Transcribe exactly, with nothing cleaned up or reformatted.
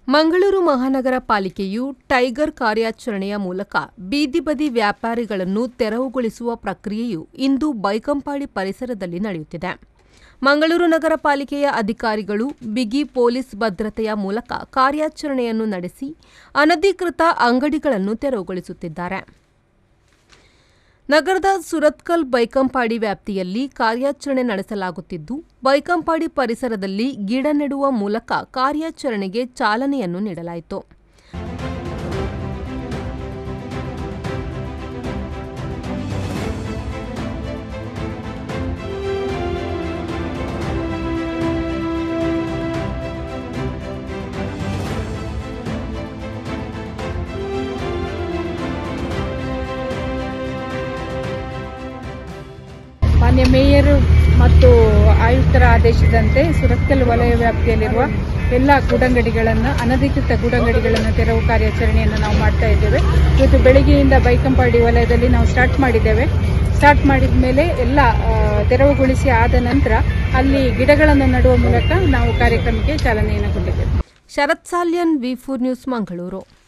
ಮಂಗಳೂರು ಮಹಾನಗರ ಪಾಲಿಕೆಯು ಟೈಗರ್ ಕಾರ್ಯಾಚರಣೆಯ ಮೂಲಕ ಬೀದಿ ಬದಿ ವ್ಯಾಪಾರಿಗಳನ್ನು ತೆರವುಗೊಳಿಸುವ ಪ್ರಕ್ರಿಯೆಯು ಇಂದು ಬೈಕಂಪಾಡಿ ಪರಿಸರದಲ್ಲಿ ನಡೆಯುತ್ತಿದೆ. ಮಂಗಳೂರು ನಗರ ಪಾಲಿಕೆಯ ಅಧಿಕಾರಿಗಳು ಬಿಗಿ ಪೊಲೀಸ್ ಭದ್ರತೆಯ ಮೂಲಕ ಕಾರ್ಯಾಚರಣೆಯನ್ನು ನಡೆಸಿ ಅನಧಿಕೃತ ಅಂಗಡಿಗಳನ್ನು ತೆರವುಗೊಳಿಸುತ್ತಿದ್ದಾರೆ. ನಗರದ ಸುರತ್ಕಲ್ ಬೈಕಂಪಾಡಿ ವ್ಯಾಪ್ತಿಯಲ್ಲಿ ಕಾರ್ಯಾಚರಣೆ ನಡೆಸಲಾಗುತ್ತಿದ್ದು, ಬೈಕಂಪಾಡಿ ಪರಿಸರದಲ್ಲಿ ಗಿಡ ನೆಡುವ ಮೂಲಕ ಕಾರ್ಯಾಚರಣೆಗೆ ಚಾಲನೆಯನ್ನು ನೀಡಲಾಯಿತು. ಮಾನ್ಯ ಮೇಯರ್ ಮತ್ತು ಆಯುಕ್ತರ ಆದೇಶದಂತೆ ಸುರತ್ಕಲ್ ವಲಯ ವ್ಯಾಪ್ತಿಯಲ್ಲಿರುವ ಎಲ್ಲ ಗೂಡಂಗಡಿಗಳನ್ನು ಅನಧಿಕೃತ ಗೂಡಂಗಡಿಗಳನ್ನು ತೆರವು ಕಾರ್ಯಾಚರಣೆಯನ್ನು ನಾವು ಮಾಡ್ತಾ ಇದ್ದೇವೆ. ಇವತ್ತು ಬೆಳಗ್ಗೆಯಿಂದ ಬೈಕಂಪಾಡಿ ವಲಯದಲ್ಲಿ ನಾವು ಸ್ಟಾರ್ಟ್ ಮಾಡಿದ್ದೇವೆ. ಸ್ಟಾರ್ಟ್ ಮಾಡಿದ ಮೇಲೆ ಎಲ್ಲ ತೆರವುಗೊಳಿಸಿ ಆದ ನಂತರ ಅಲ್ಲಿ ಗಿಡಗಳನ್ನು ನೆಡುವ ಮೂಲಕ ನಾವು ಕಾರ್ಯಕ್ರಮಕ್ಕೆ ಚಾಲನೆಯನ್ನು ಕೊಟ್ಟಿದ್ದೇವೆ. Sharath Salian, V four news, Mangaluru.